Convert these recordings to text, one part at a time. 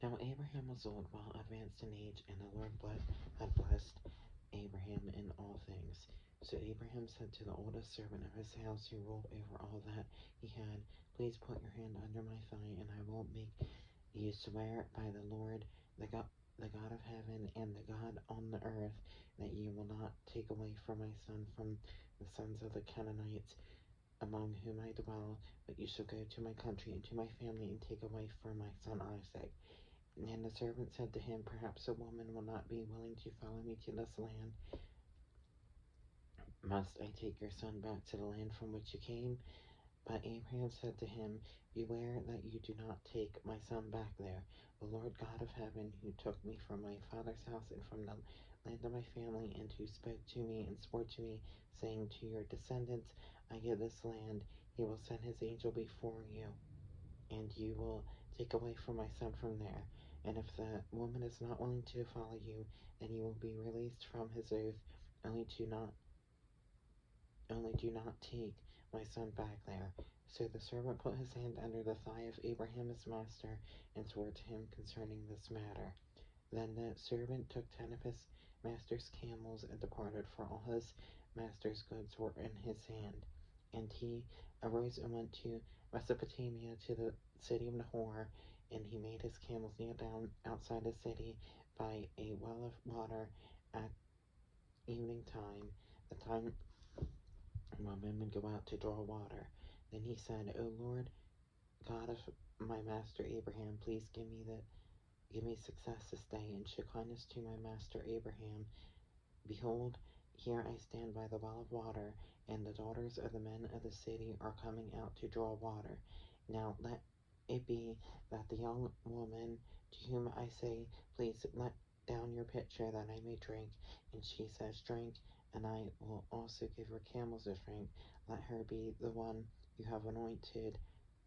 Now Abraham was old, well advanced in age, and the Lord had blessed Abraham in all things. So Abraham said to the oldest servant of his house, who ruled over all that he had, Please put your hand under my thigh, and I will make you swear by the Lord, the God of heaven and the God on the earth, that you will not take away from my son from the sons of the Canaanites, among whom I dwell, but you shall go to my country and to my family and take away from my son Isaac. And the servant said to him, Perhaps a woman will not be willing to follow me to this land. Must I take your son back to the land from which you came? But Abraham said to him, Beware that you do not take my son back there. The Lord God of heaven, who took me from my father's house and from the land of my family, and who spoke to me and swore to me, saying, To your descendants I give this land, he will send his angel before you, and you will take away from my son from there. And if the woman is not willing to follow you, then he will be released from his oath, only do not take my son back there. So the servant put his hand under the thigh of Abraham his master, and swore to him concerning this matter. Then the servant took 10 of his master's camels and departed, for all his master's goods were in his hand. And he arose and went to Mesopotamia, to the city of Nahor, and he made his camels kneel down outside the city by a well of water at evening time, the time when women go out to draw water. Then he said, O Lord, God of my master Abraham, please give me success this day, and show kindness to my master Abraham. Behold, here I stand by the well of water, and the daughters of the men of the city are coming out to draw water. Now let it be that the young woman to whom I say, Please let down your pitcher that I may drink, and she says, Drink, and I will also give her camels a drink. Let her be the one you have appointed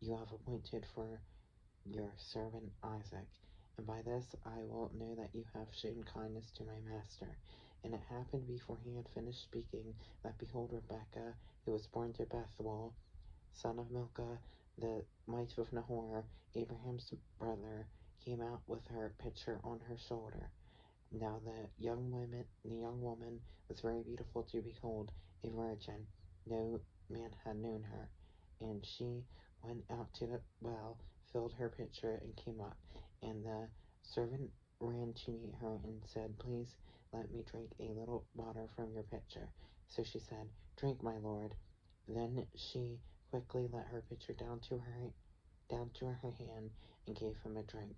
for your servant Isaac. And by this I will know that you have shown kindness to my master. And it happened before he had finished speaking, that behold, Rebekah, who was born to Bethuel, son of Milcah, the wife of Nahor, Abraham's brother, came out with her pitcher on her shoulder. Now the young woman was very beautiful to behold, a virgin. No man had known her. And she went out to the well, filled her pitcher, and came up. And the servant ran to meet her and said, Please let me drink a little water from your pitcher. So she said, Drink, my lord. Then she quickly let her pitcher down to her hand, and gave him a drink.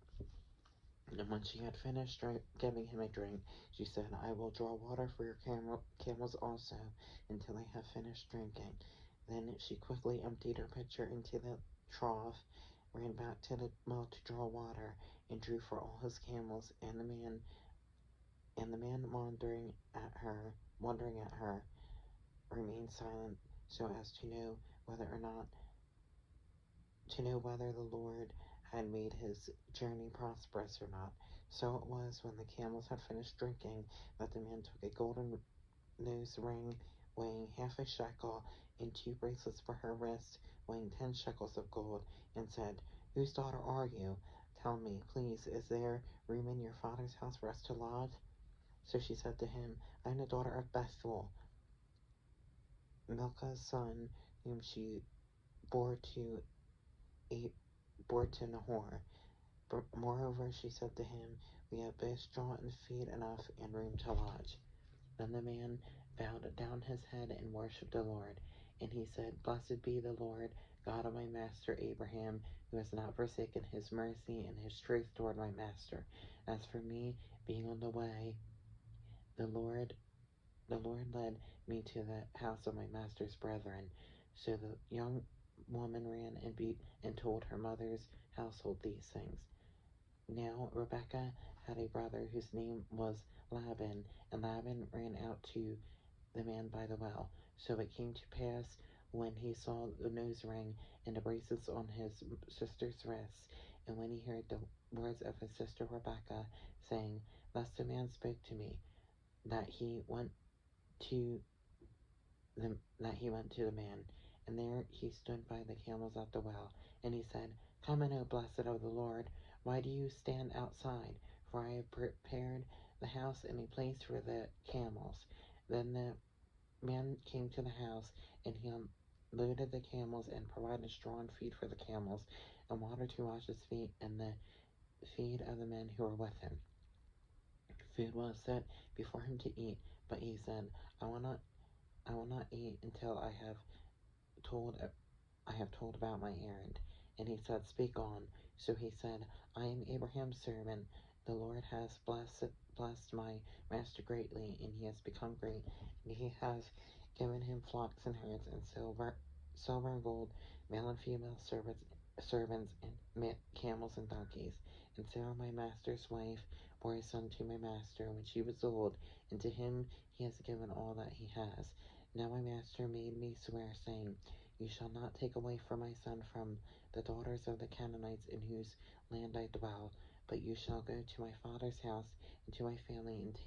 And when she had finished giving him a drink, she said, I will draw water for your camels also, until I have finished drinking. Then she quickly emptied her pitcher into the trough, ran back to the well to draw water, and drew for all his camels. And the man wondering at her, remained silent, so as to know whether the Lord had made his journey prosperous or not. So it was, when the camels had finished drinking, that the man took a golden nose ring weighing half a shekel, and 2 bracelets for her wrists weighing 10 shekels of gold, and said, Whose daughter are you? Tell me, please, is there room in your father's house for us to lodge? So she said to him, I am the daughter of Bethuel, Milcah's son, whom she bore to Nahor. Moreover, she said to him, We have both straw and feed enough, and room to lodge. Then the man bowed down his head and worshipped the Lord. And he said, Blessed be the Lord, God of my master Abraham, who has not forsaken his mercy and his truth toward my master. As for me, being on the way, the Lord led me to the house of my master's brethren. So the young woman ran and told her mother's household these things. Now Rebekah had a brother whose name was Laban, and Laban ran out to the man by the well. So it came to pass, when he saw the nose ring and the bracelets on his sister's wrists, and when he heard the words of his sister Rebekah, saying, Thus the man spoke to me, that he went to the man. And there he stood by the camels at the well. And he said, Come in, O blessed of the Lord, Why do you stand outside? For I have prepared the house and a place for the camels. Then the man came to the house, and he unloaded the camels and provided straw and feed for the camels, and water to wash his feet and the feet of the men who were with him. Food was set before him to eat, but he said, I will not eat until told I have told about my errand. And he said, Speak on. So he said, I am Abraham's servant. The Lord has blessed my master greatly, and he has become great. And he has given him flocks and herds, and silver and gold, male and female servants, and camels and donkeys. And Sarah, my master's wife, bore a son to my master when she was old, and to him he has given all that he has. Now my master made me swear, saying, You shall not take away from my son from the daughters of the Canaanites in whose land I dwell, but you shall go to my father's house and to my family and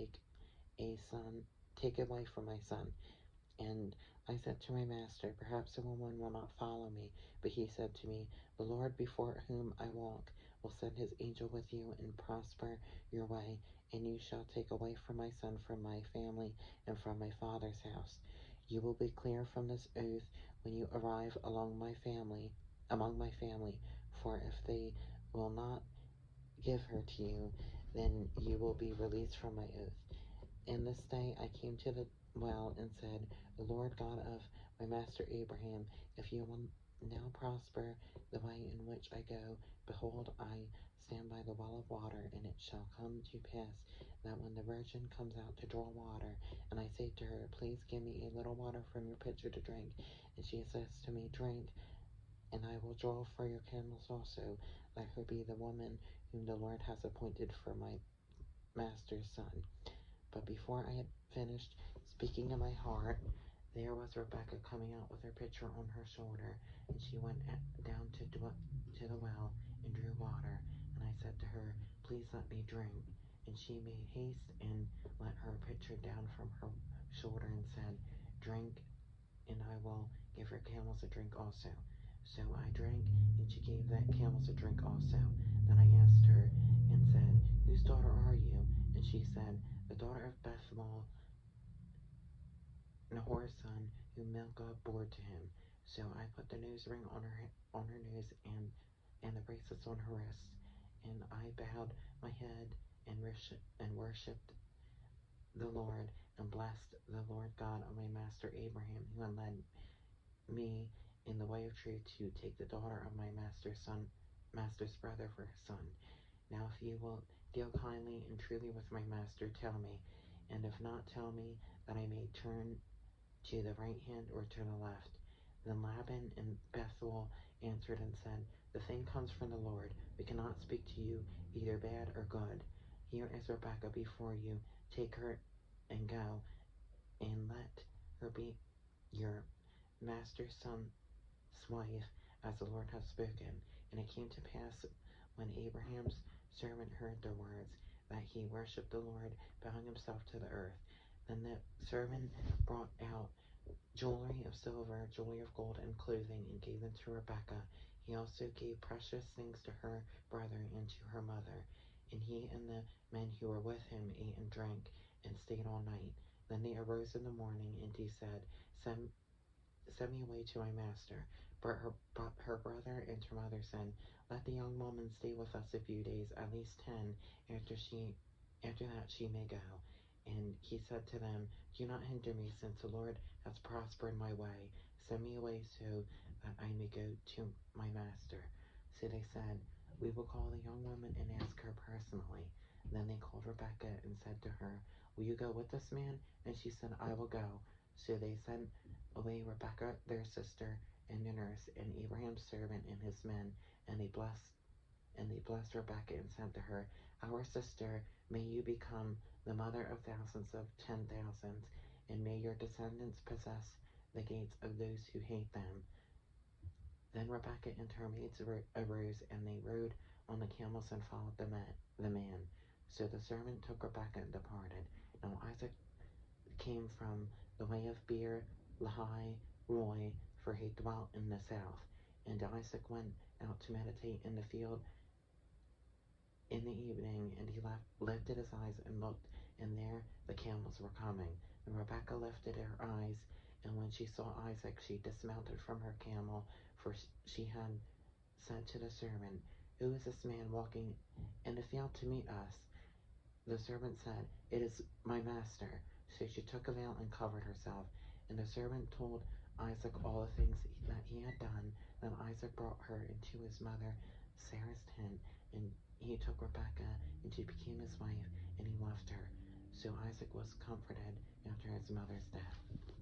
take a wife for my son. And I said to my master, Perhaps a woman will not follow me. But he said to me, The Lord before whom I walk will send his angel with you and prosper your way, and you shall take away from my son from my family and from my father's house. You will be clear from this oath when you arrive among my family, for if they will not give her to you, then you will be released from my oath. And this day I came to the well and said, The Lord God of my master Abraham, if you will now prosper the way in which I go, behold, I stand by the well of water, and it shall come to pass that when the virgin comes out to draw water, and I say to her, Please give me a little water from your pitcher to drink, and she says to me, Drink, and I will draw for your camels also, let her be the woman whom the Lord has appointed for my master's son. But before I had finished speaking in my heart, there was Rebekah coming out with her pitcher on her shoulder, and she went down to the well and drew water. And I said to her, Please let me drink. And she made haste and let her pitcher down from her shoulder and said, Drink, and I will give your camels a drink also. So I drank, and she gave the camels a drink also. Then I asked her and said, Whose daughter are you? And she said, The daughter of Bethuel, Nahor's son, whom Milcah bore to him. So I put the nose ring on her nose and the bracelets on her wrists, and I bowed my head and worshipped the Lord, and blessed the Lord God of my master Abraham, who had led me in the way of truth to take the daughter of my master's brother for his son. Now if you will deal kindly and truly with my master, tell me, and if not, tell me, that I may turn to the right hand or to the left. Then Laban and Bethuel answered and said, The thing comes from the Lord. We cannot speak to you either bad or good. Here is Rebekah before you. Take her and go, and let her be your master's son's wife, as the Lord has spoken. And it came to pass, when Abraham's servant heard the words, that he worshipped the Lord, bowing himself to the earth. Then the servant brought out jewelry of silver, jewelry of gold, and clothing, and gave them to Rebekah. He also gave precious things to her brother and to her mother. And he and the men who were with him ate and drank, and stayed all night. Then they arose in the morning, and he said, Send me away to my master. But her brother and her mother said, Let the young woman stay with us a few days, at least 10. After that she may go. And he said to them, Do not hinder me, since the Lord has prospered my way. Send me away so that I may go to my master. So they said, We will call the young woman and ask her personally. Then they called Rebekah and said to her, Will you go with this man? And she said, I will go. So they sent away Rebekah their sister and the nurse, and Abraham's servant and his men, and they blessed Rebekah and said to her, Our sister, may you become the mother of thousands of 10,000s, and may your descendants possess the gates of those who hate them. Then Rebekah and her maids arose, and they rode on the camels and followed the man. So the servant took Rebekah and departed. Now Isaac came from the way of Beer Lahai Roi, for he dwelt in the south. And Isaac went out to meditate in the field in the evening, and he lifted his eyes and looked, and there the camels were coming. And Rebekah lifted her eyes, and when she saw Isaac, she dismounted from her camel, for she had said to the servant, "Who is this man walking in the field to meet us?" The servant said, "It is my master." So she took a veil and covered herself. And the servant told Isaac all the things that he had done. Then Isaac brought her into his mother Sarah's tent, and he took Rebekah, and she became his wife, and he loved her. So Isaac was comforted after his mother's death.